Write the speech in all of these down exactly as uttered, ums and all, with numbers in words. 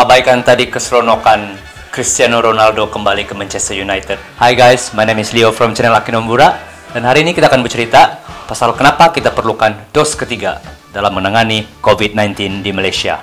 abaikan tadi keseronokan Cristiano Ronaldo kembali ke Manchester United. Hi guys, my name is Leo from channel Akinombura, dan hari ini kita akan bercerita pasal kenapa kita perlukan dos ketiga dalam menangani COVID sembilan belas di Malaysia.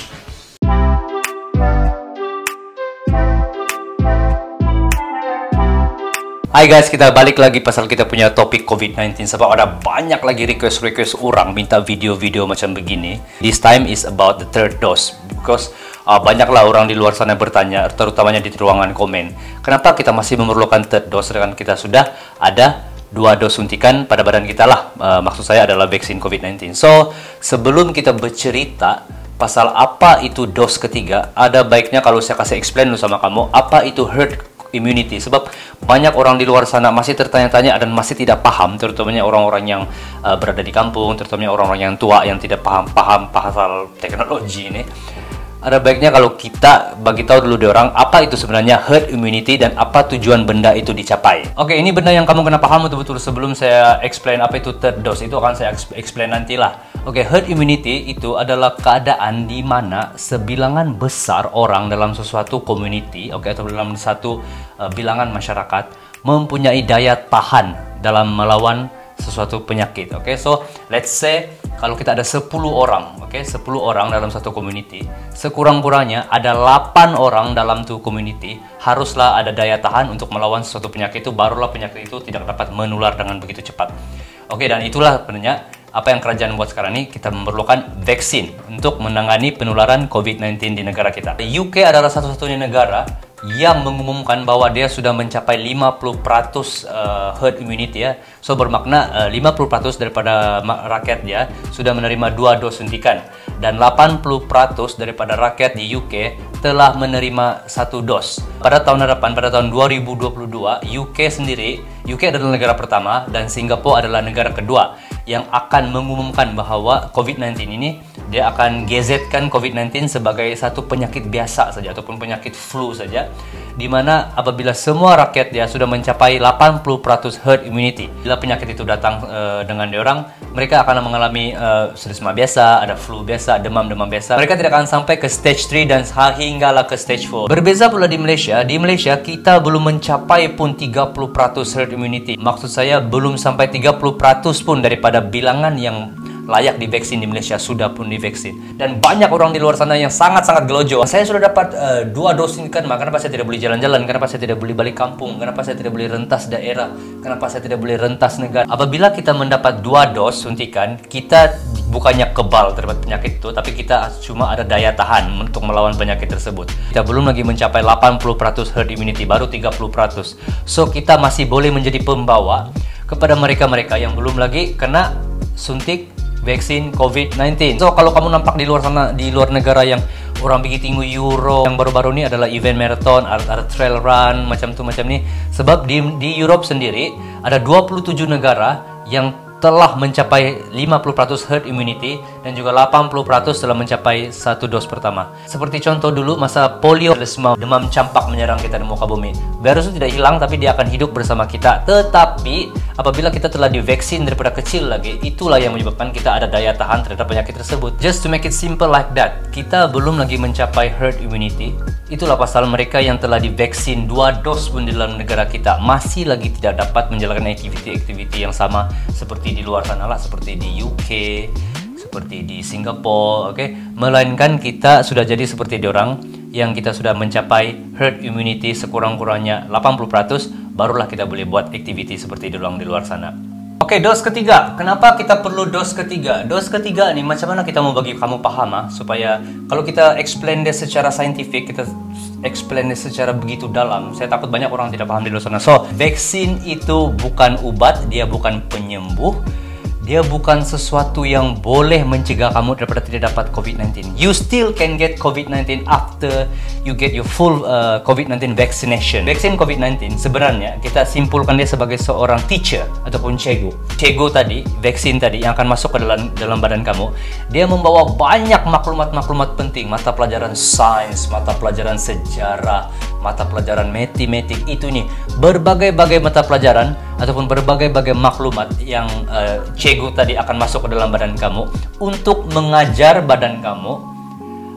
Hai guys, kita balik lagi pasal kita punya topik COVID sembilan belas. Sebab ada banyak lagi request-request orang minta video-video macam begini. This time is about the third dose. Because uh, banyaklah orang di luar sana bertanya, terutamanya di ruangan komen, kenapa kita masih memerlukan third dose sedangkan kita sudah ada dua dos suntikan pada badan kita lah. Uh, maksud saya adalah vaksin COVID sembilan belas. So, sebelum kita bercerita pasal apa itu dos ketiga, ada baiknya kalau saya kasih explain dulu sama kamu apa itu herd immunity, sebab banyak orang di luar sana masih tertanya-tanya dan masih tidak paham, terutamanya orang-orang yang uh, berada di kampung, terutamanya orang-orang yang tua yang tidak paham-paham pasal teknologi ini. Ada baiknya kalau kita bagi tahu dulu diorang apa itu sebenarnya herd immunity dan apa tujuan benda itu dicapai. Oke, ini benda yang kamu kena paham betul-betul sebelum saya explain apa itu third dose. Itu akan saya explain nantilah. Oke, herd immunity itu adalah keadaan di mana sebilangan besar orang dalam sesuatu community, oke, atau dalam satu uh, bilangan masyarakat mempunyai daya tahan dalam melawan sesuatu penyakit. Oke, so let's say kalau kita ada sepuluh orang, oke, okay, sepuluh orang dalam satu community, sekurang-kurangnya ada delapan orang dalam tuh community haruslah ada daya tahan untuk melawan sesuatu penyakit itu, barulah penyakit itu tidak dapat menular dengan begitu cepat. Oke, okay, dan itulah sebenarnya apa yang kerajaan buat sekarang ini, kita memerlukan vaksin untuk menangani penularan COVID sembilan belas di negara kita. U K adalah satu-satunya negara yang mengumumkan bahwa dia sudah mencapai lima puluh peratus uh, herd immunity ya. So bermakna uh, lima puluh peratus daripada rakyat dia sudah menerima dua dos suntikan, dan delapan puluh peratus daripada rakyat di U K telah menerima satu dos. Pada tahun hadapan, pada tahun dua ribu dua puluh dua, U K sendiri, U K adalah negara pertama dan Singapura adalah negara kedua yang akan mengumumkan bahwa COVID sembilan belas ini dia akan gazetkan COVID sembilan belas sebagai satu penyakit biasa saja ataupun penyakit flu saja, di mana apabila semua rakyat dia sudah mencapai delapan puluh peratus herd immunity, bila penyakit itu datang uh, dengan diorang, mereka akan mengalami uh, serisma biasa, ada flu biasa, demam-demam biasa. Mereka tidak akan sampai ke stage tiga dan hinggalah ke stage empat. Berbeza pula di Malaysia. Di Malaysia kita belum mencapai pun tiga puluh peratus herd immunity. Maksud saya belum sampai tiga puluh peratus pun daripada bilangan yang layak divaksin di Malaysia sudah pun divaksin. Dan banyak orang di luar sana yang sangat-sangat gelojo. Saya sudah dapat uh, dua dos ini kan, kenapa saya tidak boleh jalan-jalan? Kenapa saya tidak boleh balik kampung? Kenapa saya tidak boleh rentas daerah? Kenapa saya tidak boleh rentas negara? Apabila kita mendapat dua dos suntikan, kita bukannya kebal terhadap penyakit itu, tapi kita cuma ada daya tahan untuk melawan penyakit tersebut. Kita belum lagi mencapai delapan puluh peratus herd immunity, baru tiga puluh peratus. So kita masih boleh menjadi pembawa kepada mereka-mereka yang belum lagi kena suntik vaksin COVID sembilan belas. So kalau kamu nampak di luar sana, di luar negara yang orang pergi tinggi Euro, yang baru-baru ini adalah event marathon, ada trail run, macam tu macam ni. Sebab di, di Europe sendiri ada dua puluh tujuh negara yang telah mencapai lima puluh peratus herd immunity dan juga delapan puluh peratus telah mencapai satu dos pertama. Seperti contoh dulu masa polio, demam campak menyerang kita di muka bumi. Virus itu tidak hilang tapi dia akan hidup bersama kita. Tetapi apabila kita telah divaksin daripada kecil lagi, itulah yang menyebabkan kita ada daya tahan terhadap penyakit tersebut. Just to make it simple like that, kita belum lagi mencapai herd immunity. Itulah pasal mereka yang telah divaksin dua dos pun di dalam negara kita masih lagi tidak dapat menjalankan aktiviti-aktiviti yang sama seperti di luar sana lah, seperti di U K, seperti di Singapura, oke. Okay? Melainkan kita sudah jadi seperti diorang yang kita sudah mencapai herd immunity sekurang-kurangnya delapan puluh peratus, barulah kita boleh buat aktiviti seperti diorang di luar sana. Oke, okay, dos ketiga. Kenapa kita perlu dos ketiga? Dos ketiga nih, macam mana kita mau bagi kamu paham ha? Supaya kalau kita explain dia secara saintifik, kita explain dia secara begitu dalam, saya takut banyak orang tidak paham di luar sana. So, vaksin itu bukan obat, dia bukan penyembuh, dia bukan sesuatu yang boleh mencegah kamu daripada tidak dapat COVID sembilan belas. You still can get COVID sembilan belas after you get your full uh, COVID sembilan belas vaccination. Vaksin COVID sembilan belas sebenarnya kita simpulkan dia sebagai seorang teacher ataupun cikgu. Cikgu tadi, vaksin tadi yang akan masuk ke dalam dalam badan kamu, dia membawa banyak maklumat-maklumat penting, mata pelajaran sains, mata pelajaran sejarah, mata pelajaran matematik, itu nih berbagai-bagai mata pelajaran ataupun berbagai-bagai maklumat yang uh, cikgu tadi akan masuk ke dalam badan kamu untuk mengajar badan kamu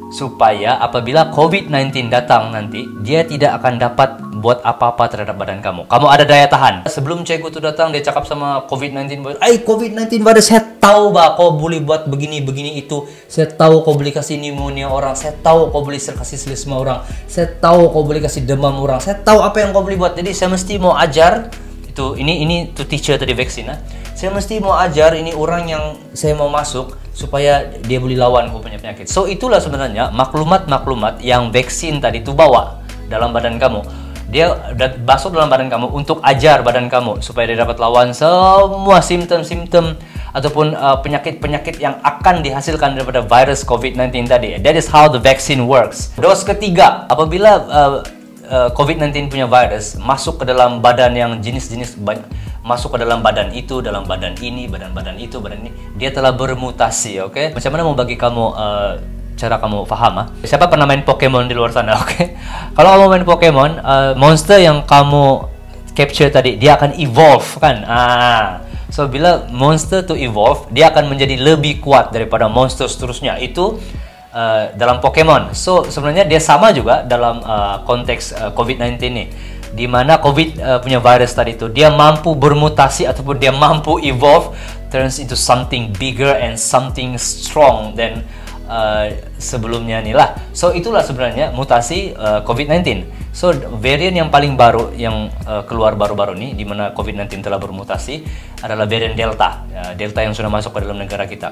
supaya apabila COVID sembilan belas datang nanti, dia tidak akan dapat buat apa-apa terhadap badan kamu. Kamu ada daya tahan. Sebelum cikgu tu datang, dia cakap sama COVID sembilan belas, "Ay, COVID sembilan belas virus, saya tahu bah kau boleh buat begini-begini itu. Saya tahu kau boleh kasih pneumonia orang. Saya tahu kau boleh kasih selesma orang. Saya tahu kau boleh kasih demam orang. Saya tahu apa yang kau boleh buat. Jadi saya mesti mau ajar itu ini ini to teacher tadi vaksin ah. Saya mesti mau ajar ini orang yang saya mau masuk supaya dia boleh lawan kau punya penyakit." So itulah sebenarnya maklumat-maklumat yang vaksin tadi itu bawa dalam badan kamu. Dia masuk dalam badan kamu untuk ajar badan kamu supaya dia dapat lawan semua simptom-simptom ataupun penyakit-penyakit uh, yang akan dihasilkan daripada virus COVID sembilan belas tadi. That is how the vaccine works. Dos ketiga, apabila uh, uh, COVID sembilan belas punya virus masuk ke dalam badan yang jenis-jenis masuk ke dalam badan itu, dalam badan ini, badan-badan itu, badan ini, dia telah bermutasi, oke? Okay? Macam mana mau bagi kamu uh, cara kamu faham ah? Siapa pernah main Pokemon di luar sana, oke? Okay? Kalau kamu main Pokemon, uh, monster yang kamu capture tadi, dia akan evolve kan? Ah, so bila monster to evolve, dia akan menjadi lebih kuat daripada monster seterusnya. Itu uh, dalam Pokemon. So sebenarnya dia sama juga dalam uh, konteks uh, COVID sembilan belas ini, di mana COVID uh, punya virus tadi itu dia mampu bermutasi ataupun dia mampu evolve, turns into something bigger and something strong than Uh, sebelumnya ni lah. So itulah sebenarnya mutasi uh, COVID sembilan belas. So varian yang paling baru yang uh, keluar baru-baru ni, di mana COVID sembilan belas telah bermutasi, adalah varian Delta. uh, Delta yang sudah masuk ke dalam negara kita.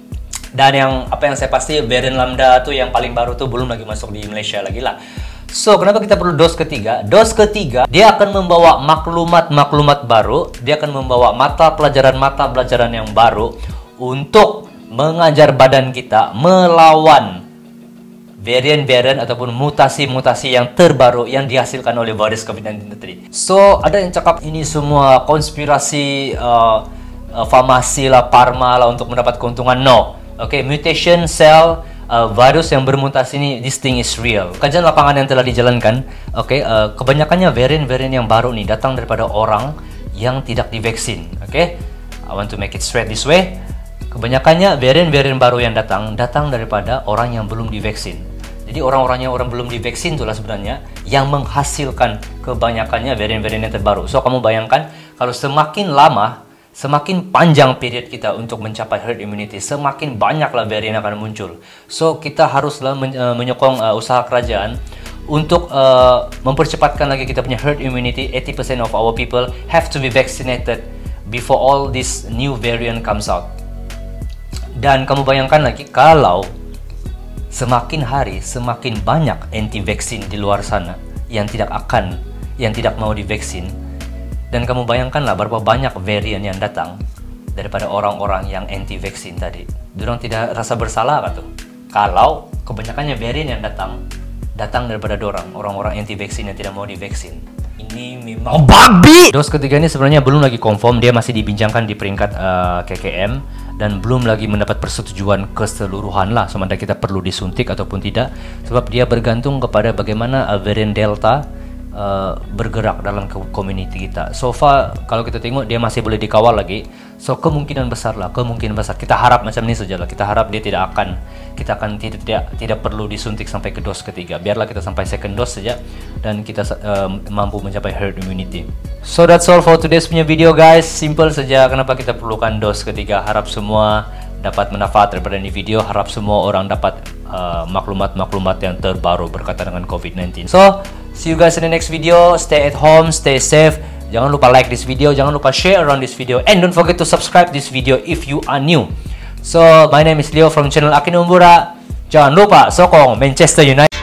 Dan yang apa yang saya pasti varian Lambda tu yang paling baru tu belum lagi masuk di Malaysia lagi lah. So kenapa kita perlu dos ketiga? Dos ketiga dia akan membawa maklumat-maklumat baru, dia akan membawa mata pelajaran-mata pelajaran yang baru untuk mengajar badan kita melawan varian-varian ataupun mutasi-mutasi yang terbaru yang dihasilkan oleh virus COVID sembilan belas tadi. So ada yang cakap ini semua konspirasi uh, uh, farmasi lah, pharma lah untuk mendapat keuntungan. No, okay, mutation cell uh, virus yang bermutasi ini, this thing is real. Kajian lapangan yang telah dijalankan, okay, uh, kebanyakannya varian-varian yang baru nih datang daripada orang yang tidak divaksin. Okay, I want to make it straight this way. Kebanyakannya varian-varian baru yang datang datang daripada orang yang belum divaksin. Jadi orang-orang yang orang belum divaksin itulah sebenarnya yang menghasilkan kebanyakannya varian-varian yang terbaru. So kamu bayangkan kalau semakin lama, semakin panjang period kita untuk mencapai herd immunity, semakin banyaklah varian yang akan muncul. So kita haruslah men uh, menyokong uh, usaha kerajaan untuk uh, mempercepatkan lagi kita punya herd immunity. eighty percent of our people have to be vaccinated before all this new variant comes out. Dan kamu bayangkan lagi kalau semakin hari semakin banyak anti vaksin di luar sana yang tidak akan, yang tidak mau divaksin. Dan kamu bayangkanlah berapa banyak varian yang datang daripada orang-orang yang anti vaksin tadi. Diorang tidak rasa bersalah kan tuh? Kalau kebanyakannya varian yang datang datang daripada dorang, orang-orang anti vaksin yang tidak mau divaksin. Ini memang babi. Dos ketiga ini sebenarnya belum lagi confirm, dia masih dibincangkan di peringkat uh, K K M dan belum lagi mendapat persetujuan keseluruhan lah sama ada kita perlu disuntik ataupun tidak, sebab dia bergantung kepada bagaimana uh, varian Delta uh, bergerak dalam community kita. So far kalau kita tengok dia masih boleh dikawal lagi. So kemungkinan besar lah, kemungkinan besar kita harap macam ini sajalah. Kita harap dia tidak akan, kita akan tidak tidak tidak perlu disuntik sampai ke dos ketiga. Biarlah kita sampai second dose saja dan kita uh, mampu mencapai herd immunity. So that's all for today's punya video guys. Simple saja kenapa kita perlukan dos ketiga. Harap semua dapat manfaat daripada ini video. Harap semua orang dapat maklumat-maklumat uh, yang terbaru berkaitan dengan COVID sembilan belas. So see you guys in the next video. Stay at home, stay safe. Jangan lupa like this video, jangan lupa share around this video, and don't forget to subscribe this video if you are new. So my name is Leo from channel Akin Umbura. Jangan lupa sokong Manchester United.